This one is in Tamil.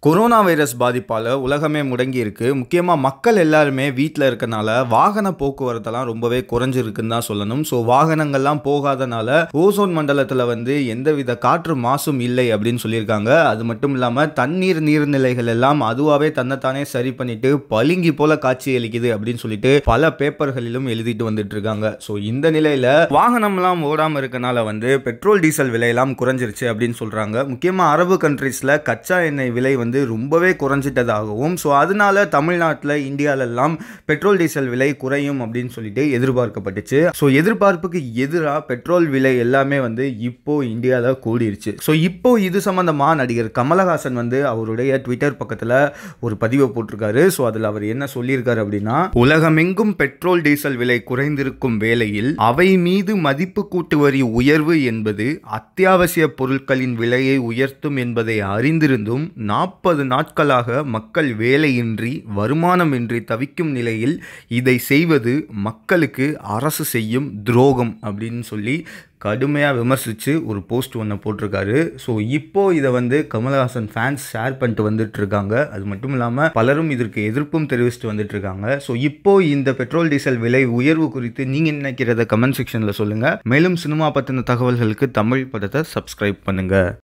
கொரோனா வைரஸ் பாதிப்பால உலகமே முடங்கி இருக்கு. முக்கியமா மக்கள் எல்லாருமே வீட்டில் இருக்கனால வாகன போக்குவரத்தெல்லாம் ரொம்பவே குறைஞ்சிருக்குன்னு தான் சொல்லணும். ஸோ வாகனங்கள்லாம் போகாதனால ஓசோன் மண்டலத்தில் எந்தவித காற்று மாசும் இல்லை அப்படின்னு சொல்லியிருக்காங்க. அது மட்டும் இல்லாமல் நீர்நிலைகள் எல்லாம் அதுவாகவே தன்னைத்தானே சரி பண்ணிட்டு பளிங்கி போல காட்சி அளிக்குது அப்படின்னு சொல்லிட்டு பல பேப்பர்களிலும் எழுதிட்டு வந்துட்டு இருக்காங்க. ஸோ இந்த நிலையில வாகனம்லாம் ஓடாமல் இருக்கனால பெட்ரோல் டீசல் விலையெல்லாம் குறைஞ்சிருச்சு அப்படின்னு சொல்றாங்க. முக்கியமா அரபு கண்ட்ரீஸ்ல கச்சா எண்ணெய் விலை ரொம்பவே குறைஞ்சிட்டதாகவும் ஸோ அதனால தமிழ்நாட்டில் இந்தியாவிலெல்லாம் பெட்ரோல் டீசல் விலை குறையும் அப்படின்னு சொல்லிட்டு எதிர்பார்க்கப்பட்டுச்சு. ஸோ எதிர்பார்ப்புக்கு எதிராக பெட்ரோல் விலை எல்லாமே இப்போ இந்தியாவில் கூடிருச்சு. ஸோ இப்போ இது சம்பந்தமா நடிகர் கமலஹாசன் அவருடைய ட்விட்டர் பக்கத்தில் ஒரு பதிவை போட்டிருக்காரு. ஸோ அதில் அவர் என்ன சொல்லியிருக்காரு அப்படின்னா, உலகமெங்கும் பெட்ரோல் டீசல் விலை குறைந்திருக்கும் வேளையில் அவை மீது மதிப்பு கூட்டு வரி உயர்வு என்பது அத்தியாவசிய பொருட்களின் விலையை உயர்த்தும் என்பதை அறிந்திருந்தும் 40 நாட்களாக மக்கள் வேலையின்றி வருமானமின்றி தவிக்கும் நிலையில் இதை செய்வது மக்களுக்கு அரசு செய்யும் துரோகம் அப்படின்னு சொல்லி கடுமையாக விமர்சித்து ஒரு போஸ்ட் ஒன்று போட்டிருக்காரு. ஸோ இப்போ இதை கமல்ஹாசன் ஃபேன்ஸ் ஷேர் பண்ணிட்டு வந்துட்டு இருக்காங்க. அது மட்டும் இல்லாமல் பலரும் இதற்கு எதிர்ப்பும் தெரிவிச்சுட்டு வந்துட்டு இருக்காங்க. ஸோ இப்போ இந்த பெட்ரோல் டீசல் விலை உயர்வு குறித்து நீங்கள் நினைக்கிறத கமெண்ட் செக்ஷனில் சொல்லுங்கள். மேலும் சினிமா பற்றின தகவல்களுக்கு தமிழ் படத்தை சப்ஸ்கிரைப் பண்ணுங்கள்.